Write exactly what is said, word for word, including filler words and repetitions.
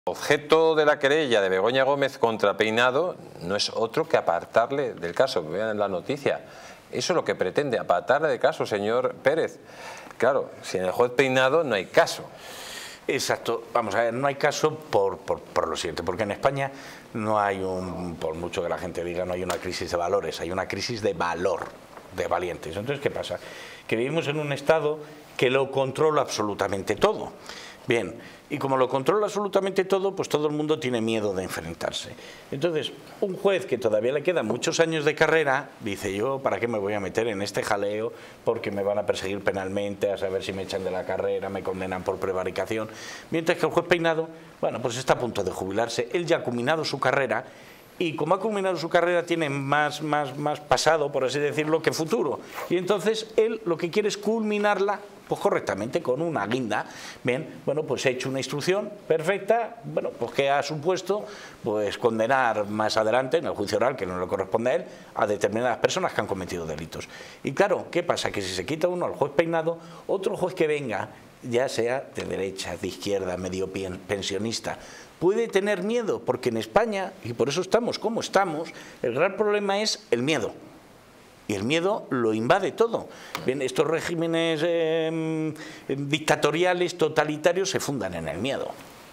Objeto de la querella de Begoña Gómez contra Peinado no es otro que apartarle del caso. Vean la noticia. Eso es lo que pretende, apartarle del caso, señor Pérez. Claro, sin el juez Peinado no hay caso. Exacto. Vamos a ver, no hay caso por, por, por lo siguiente, porque en España no hay un, por mucho que la gente diga, no hay una crisis de valores, hay una crisis de valor, de valientes. Entonces, ¿qué pasa? Que vivimos en un Estado que lo controla absolutamente todo. Bien, y como lo controla absolutamente todo, pues todo el mundo tiene miedo de enfrentarse. Entonces, un juez que todavía le quedan muchos años de carrera, dice yo, ¿para qué me voy a meter en este jaleo? Porque me van a perseguir penalmente, a saber si me echan de la carrera, me condenan por prevaricación. Mientras que el juez Peinado, bueno, pues está a punto de jubilarse, él ya ha culminado su carrera, y como ha culminado su carrera tiene más, más, más pasado, por así decirlo, que futuro. Y entonces él lo que quiere es culminarla pues correctamente, con una guinda. Bien, bueno, pues he hecho una instrucción perfecta, bueno, pues que ha supuesto pues condenar más adelante, en el juicio oral, que no le corresponde a él, a determinadas personas que han cometido delitos. Y claro, ¿qué pasa? Que si se quita uno al juez Peinado, otro juez que venga, ya sea de derecha, de izquierda, medio pensionista, puede tener miedo, porque en España, y por eso estamos como estamos, el gran problema es el miedo. Y el miedo lo invade todo. Bien, estos regímenes eh, dictatoriales, totalitarios, se fundan en el miedo.